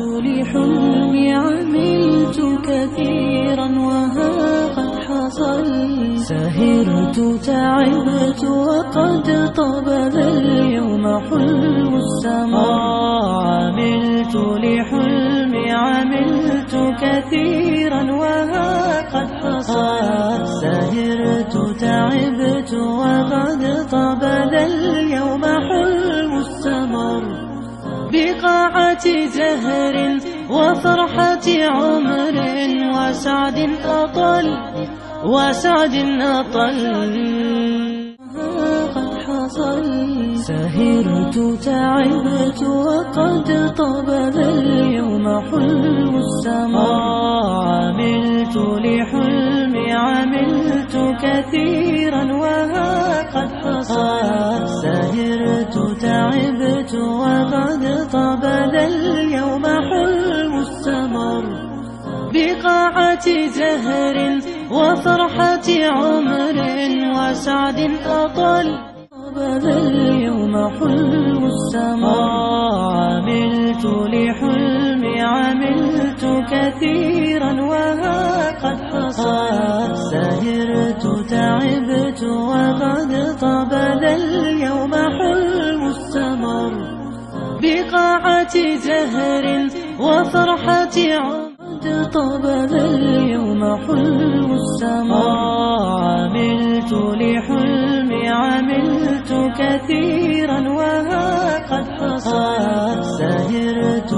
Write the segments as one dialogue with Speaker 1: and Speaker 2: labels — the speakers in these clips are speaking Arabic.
Speaker 1: لحلمي عملت كثيرا وها قد حصل، سهرت تعبت وقد طاب اليوم حلم السماء. عملت لحلمي عملت كثيرا وها قد حصل، سهرت تعبت وقد طاب اليوم حلم السمر. بقاعة زهر وفرحة عمر وسعد أطل قد حصل، سهرت تعبت وقد طاب اليوم حلم السماء. عملت لحلمي عملت كثيرا وها قد حصل، سهرت تعبت وقد طاب اليوم حلم السمر. بقاعة زهر وفرحة عمر وسعد أطل طاب اليوم حلم السماء. عملت لحلمي عملت كثيرا وها قد حصل، سهرت تعبت وقد طاب اليوم حلم السمر. بقاعة زهر وفرحة عمر طاب اليوم حلم السماء. عملت لحلمي عملت كثيرا وها قد حصل، سهرت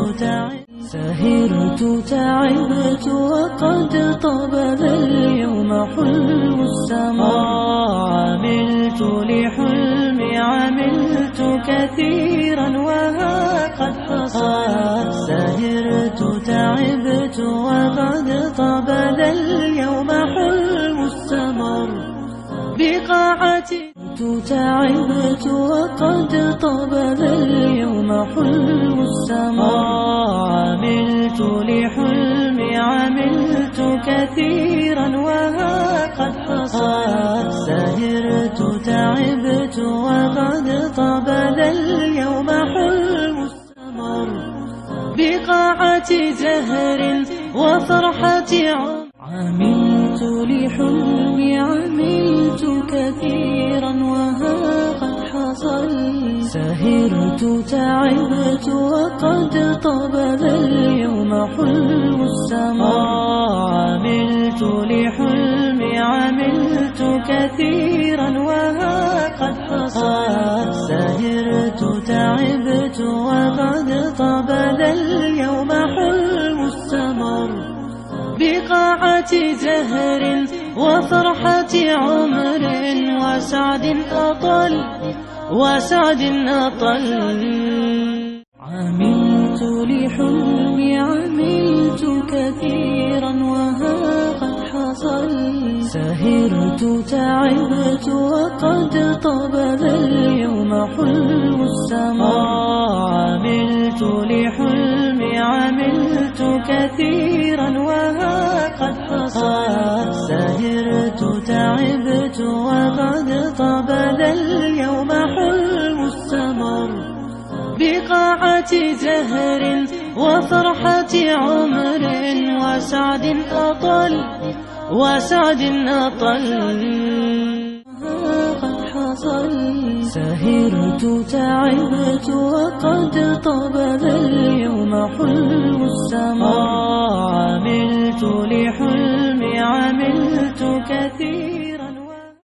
Speaker 1: تعبت وقد طاب اليوم حلم السماء. عملت لحلمي عملت كثيرا وها قد حصل، سهرت تعبت وقد طاب اليوم حلم السمر. بقاعة تعبت وقد طاب اليوم حلم السماء. عملت لحلمي عملت كثيرا وها قد حصل، سهرت تعبت وقد طاب اليوم حلم السمر. بقاعة زهر وفرحة عمر عملت لحلمي عملت كثيرا وها قد حصل، سهرت تعبت وقد طاب اليوم حلم السماء. عملت لحلمي عملت كثيرا وها قد حصل، سهرت تعبت وقد طاب اليوم حلم السمر. بقاعة زهر وفرحة عمر وسعد أطل عملت لحلمي عملت كثيرا وها قد حصل، سهرت تعبت وقد طاب اليوم حلم السماء. عملت لحلمي عملت كثيرا وها قد حصل، سهرت تعبت وقد طاب اليوم حلم السمر. بقاعة زهر وفرحة عمر وسعد أطل قد حصل، سهرت تعبت وقد طاب اليوم حلم السماء. عملت لحلمي عملت كثيرا